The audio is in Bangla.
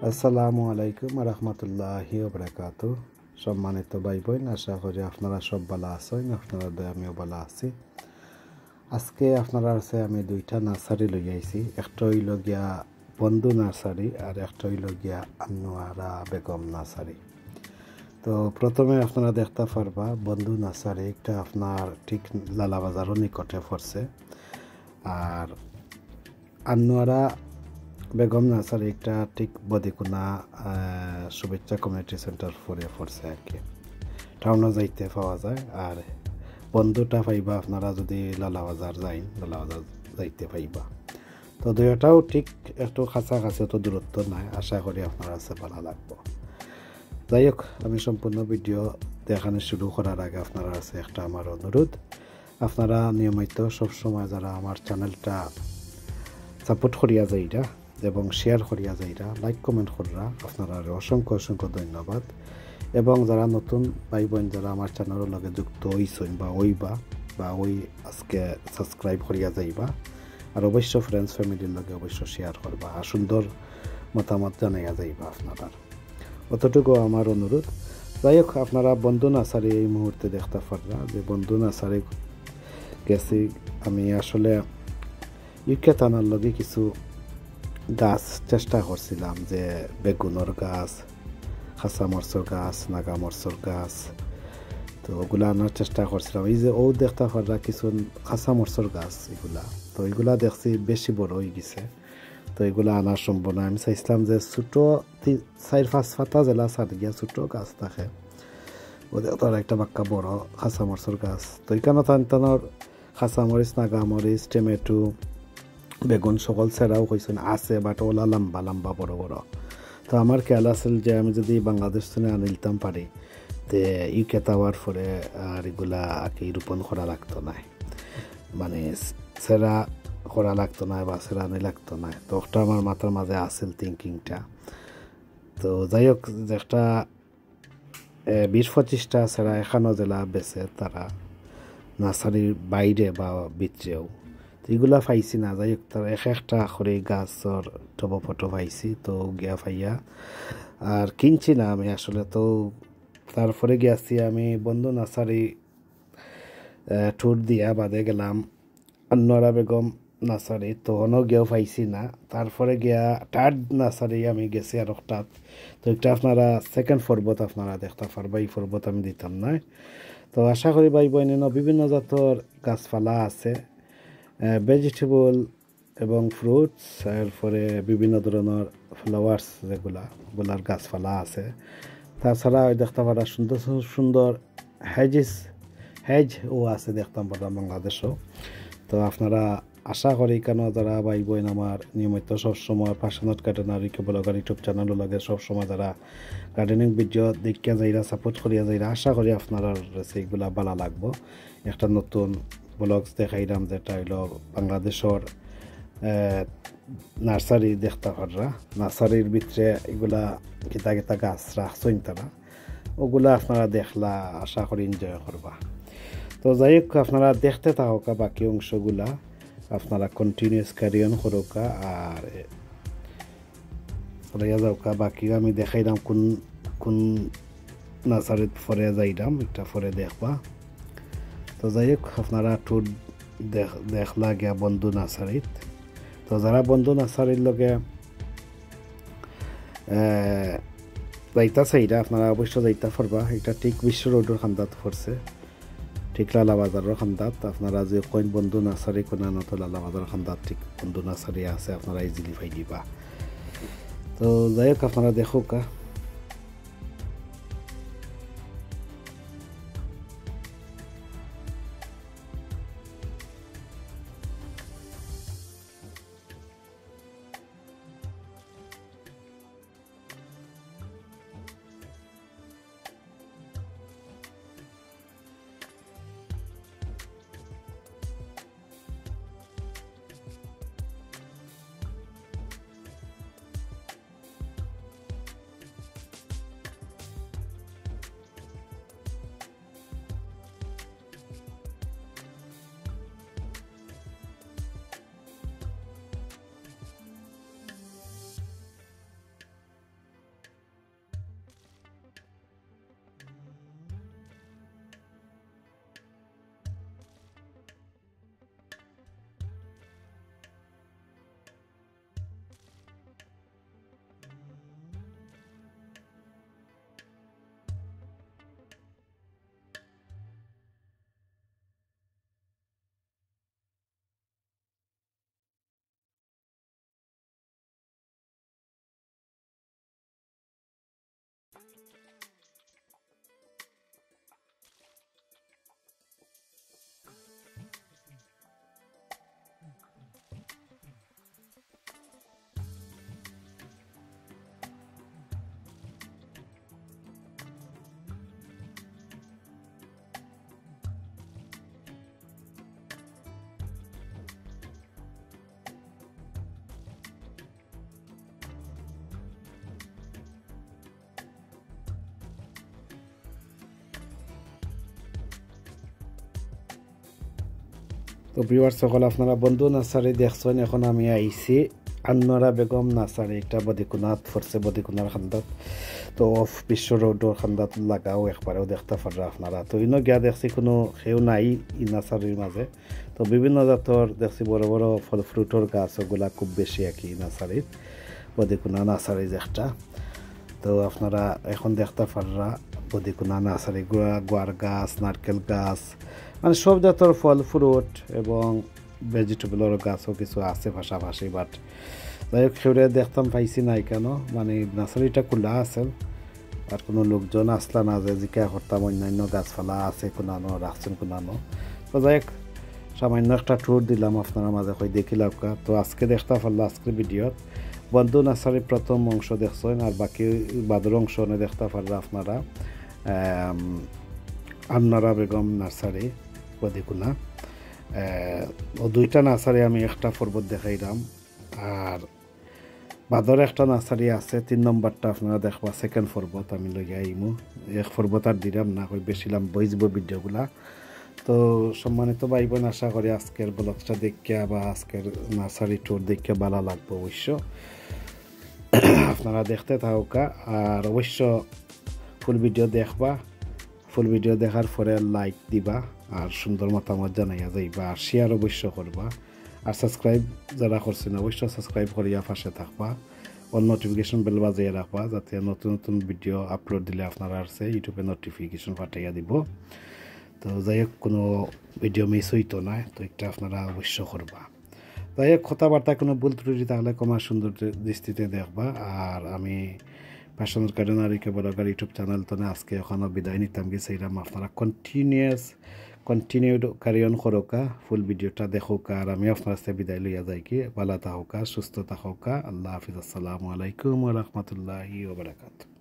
আসসালামু আলাইকুম রহমতুল্লাহি ওয়া বারাকাতুহু। সম্মানিত ভাই বোন, আশা করি আপনারা সব ভালো আছেন। আপনারা দয়া আমিও ভালো আছি। আজকে আপনারা আছে আমি দুইটা নার্সারি লই আইছি। একটা হইল গিয়া বন্ধু নার্সারি আর একটা হইল গিয়া আনোয়ারা বেগম নার্সারি। তো প্রথমে আপনারা দেখতে পারবা বন্ধু নার্সারি একটা আপনার ঠিক লালা বাজারের নিকটে পড়ছে, আর আনোয়ারা বেগম নার্সারি একটা ঠিক বদিকুনা শুভেচ্ছা কমিউনিটি সেন্টার ফরে পড়ছে আর কি, টাউনে যাইতে পাওয়া যায়। আর বন্ধুটা পাইবা আপনারা যদি লালাবাজার লালাবাজার যাইতে পাইবা। তো দুইটাও ঠিক একটু কাছাকাছি, তো দূরত্ব নাই। আশা করি আপনার কাছে ভালো লাগবো। যাই হোক, আমি সম্পূর্ণ ভিডিও দেখানো শুরু করার আগে আপনার কাছে একটা আমার অনুরোধ, আপনারা নিয়মিত সবসময় যারা আমার চ্যানেলটা সাপোর্ট করিয়া যাইরা এবং শেয়ার করিয়া যাইরা, লাইক কমেন্ট করা, আপনারা অসংখ্য অসংখ্য ধন্যবাদ। এবং যারা নতুন ভাই বোন যারা আমার চ্যানেলের লগে যুক্ত হইছেন বা ওই আজকে সাবস্ক্রাইব করিয়া যাইবা, আর অবশ্য ফ্রেন্ডস ফ্যামিলির লগে অবশ্য শেয়ার করবা, আর সুন্দর মতামত জানাইয়া যাইবা আপনারা, অতটুকু আমার অনুরোধ। যাই হোক, আপনারা বন্ধু নার্সারি এই মুহূর্তে দেখতে পাররা যে বন্ধু নার্সারি গেছি আমি। আসলে ইউকে টানার লগে কিছু গাছ চেষ্টা করছিলাম, যে বেগুনের গাছ, খাসা মরচর গাছ, নাগা মরচর গাছ, তো ওগুলা আনার চেষ্টা করছিলাম। এই যে দেখতে পারা কিছু খাসা মরচর গাছ, তো এগুলা দেখছি বেশি বড় হয়ে গেছে, তো এগুলা আনার সম্ভব না। আমি চাইছিলাম যে ছোটো 4-5 পাতা জেলা সার গিয়া ছোটো গাছ থাকে, ওদের একটা বাক্কা বড় খাসা মরচর গাছ। তো এখানে টানটানোর খাসা মরিচ, নাগা মরিচ, টমেটো, বেগুন সকল ছাড়াও কইছেন আছে, বাট ওলা লম্বা লম্বা বড় বড়। তো আমার খেয়াল আছিল যে আমি যদি বাংলাদেশ থেকে আনিলতাম পারি, তে ইউকে তাওয়ার পরে আর এগুলা আঁকি রোপণ করা লাগতো না, মানে সেরা করা লাগতো না বা সেরা আনি লাগতো না। তো ওটা আমার মাথার মাঝে আসল থিঙ্কিংটা। তো যাই হোক, একটা 20-25টা সেরা এখানো জেলা বেছে তারা নার্সারির বাইরে বা ভিতরেও, এগুলা পাইছি না। যাই হোক, তার একটা করে গাছর টব ফটো পাইছি, তো গিয়া পাইয়া আর কিনছি না আমি আসলে। তো তারপরে গিয়াছি আমি বন্ধু নার্সারি ট্যুর দিয়া বাদে গেলাম আনোয়ারা বেগম নার্সারি, তখনও গিয়েও পাইছি না। তারপরে গিয়া থার্ড নার্সারি আমি গেছি আর হঠাৎ, তো একটা আপনারা সেকেন্ড পর্বত আপনারা দেখতে পারবা, এই পর্বত আমি দিতাম না। তো আশা করি ভাই বোন বিভিন্ন জাতের গাছপালা আছে, ভেজিটেবল এবং ফ্রুটস, এরপরে বিভিন্ন ধরনের ফ্লাওয়ার্স যেগুলার গাছপালা আছে। তাছাড়া দেখতে পারা সুন্দর সুন্দর হেজও আছে, দেখতাম পারা বাংলাদেশও। তো আপনারা আশা করি কেন যারা ভাই বোন আমার নিয়মিত সবসময় পাশানাট গার্ডেনার ব্লগার ইউটিউব চ্যানেলও লাগে সবসময় যারা গার্ডেনিং ভিডিও দেখিয়া যাইরা সাপোর্ট করিয়া যাইরা, আশা করি আপনারা সেইগুলা ভালো লাগবো। একটা নতুন ব্লগস দেখাইলাম যেটা হইল বাংলাদেশের নার্সারি দেখতে পাররা, নার্সারির ভিতরে এগুলা গীতা গীতা গাছ রাখছেন তারা, ওগুলা আপনারা দেখলা আশা করি এনজয় করবা। তো যাই হোক, আপনারা দেখতে থাকা বাকি অংশগুলা আপনারা কন্টিনিউস ক্যারিয়ন করোকা আর চলিয়া যাওকা। বাকি আমি দেখাইলাম কোন কোন নার্সারিত ফরে যাইলাম, এটা ফরে দেখবা। তো যাই হোক, আপনারা ট্যুর দেখলা গিয়া বন্ধু নার্সারিত। তো যারা বন্ধু নার্সারির লগে যাইতা চাইরা আপনারা অবশ্য যাইতা পারবা। এটা ঠিক বিশ্ব রোডের খান্দাত পড়ছে, ঠিক লালা বাজারের খান্দাত। আপনারা যে কইন বন্ধু নার্সারি কোনা নত লালা বাজারের খান্দাত ঠিক বন্ধু নার্সারি আছে, আপনারা ইজিলি পাই দিবা। তো যাই হোক, আপনারা দেখো কা। তো ভিউয়ার্স সকল আপনারা বন্ধু নার্সারি দেখছেন। এখন আমি আইছি আন্নরা বেগম নার্সারি, একটা বদিকুনাত ফরসে বদিকুনার খান্দাত। তো অফ বিশ্ব রোডর খান্দাত লাগাও একবারেও দেখতে পারা আপনারা। তো ইনো গিয়া দেখছি কোনো সেও নাই ই নার্সারির মাঝে। তো বিভিন্ন জাতর দেখছি বড় বড় ফল ফ্রুটর গাছ, ওগুলা খুব বেশি আর কি নার্সারির, বদিকুনা নার্সারি একটা। তো আপনারা এখন দেখতে পাররা বদিকুনা নার্সারি গুয়ার গাছ, নারকেল গাছ, মানে সব জাতের ফল ফ্রুট এবং ভেজিটেবলের গাছও কিছু আছে পাশাপাশি। বাট যাই হোক সেটা দেখতাম পাইছি নাই কেন, মানে নার্সারিটা খোলা আছে আর কোনো লোকজন আসলা না, যে জিজ্ঞা করতাম অন্যান্য গাছপালা আছে কোনানো রাখছেন কোনানো। তো যাই হোক সামান্য একটা ট্যুর দিলাম আপনারা মাঝে কই দেখিলাম। তো আজকে দেখতে পারলো আজকের ভিডিওত বন্ধু নার্সারির প্রথম অংশ দেখছেন, আর বাকি বাদর অংশ দেখতে পারলো আপনারা আন্নারা বেগম নার্সারি বদিকুনা। ও দুইটা নার্সারি আমি একটা পর্বত দেখাইলাম, আর বাদর একটা নার্সারি আছে 3 নম্বরটা আপনারা দেখবা সেকেন্ড পর্বত আমি লইয়া আইমু। এক পর্বত আর দিলাম না, কই বেশিলাম বইজব ভিডিওগুলা। তো সম্মানিত ভাই বোন, আশা করি আজকের ব্লগটা দেখিয়া বা আজকের নার্সারি ট্যুর দেখিয়া ভালো লাগবে অবশ্য। আপনারা দেখতে থাকা, আর অবশ্য ফুল ভিডিও দেখবা। ফুল ভিডিও দেখার পরে লাইক দিবা আর সুন্দর মতামত জানাইয়া যাইবা, আর শেয়ার অবশ্য করবা, আর সাবস্ক্রাইব যারা করছেন অবশ্য সাবস্ক্রাইব করিয়া পাশে থাকবা, অল নোটিফিকেশন বেল বাজিয়ে রাখবা, যাতে নতুন নতুন ভিডিও আপলোড দিলে আপনারা আসছে ইউটিউবে নোটিফিকেশন পাঠাইয়া দিব। তো যাই হোক কোনো ভিডিও মিস হইতো না, তো একটা আপনারা অবশ্য করবা। যাই হোক কথাবার্তা কোনো ভুল ত্রুটি থাকলে কমার সুন্দর দৃষ্টিতে দেখবা। আর আমি প্যাশনের গার্ডেন আর ব্লগার ইউটিউব চ্যানেল তো না আজকে এখনও বিদায় নিতাম গেছে, এরকম আপনারা কন্টিনিউ ক্যারিয়ন করোকা, ফুল ভিডিওটা দেখোকা, আর আমি আপনার সাথে বিদায় লইয়া যাই কি ভালো থাকা সুস্থ থাকা। আল্লাহ হাফিজ, আসসালামু আলাইকুম ওয়া রাহমাতুল্লাহি ওয়া বারাকাতুহু।